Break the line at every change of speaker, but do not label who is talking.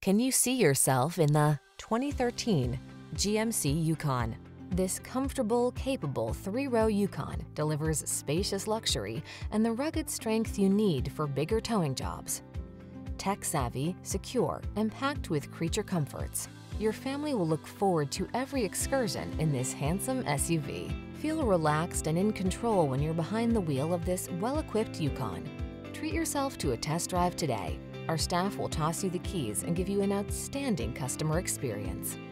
Can you see yourself in the 2013 GMC Yukon? This comfortable, capable three-row Yukon delivers spacious luxury and the rugged strength you need for bigger towing jobs. Tech-savvy, secure, and packed with creature comforts, your family will look forward to every excursion in this handsome SUV. Feel relaxed and in control when you're behind the wheel of this well-equipped Yukon. Treat yourself to a test drive today. Our staff will toss you the keys and give you an outstanding customer experience.